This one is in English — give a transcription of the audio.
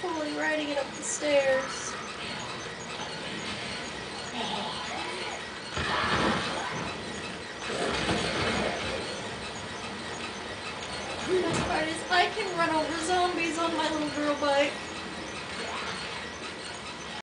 totally riding it up the stairs. The best part is I can run over zombies on my little girl bike.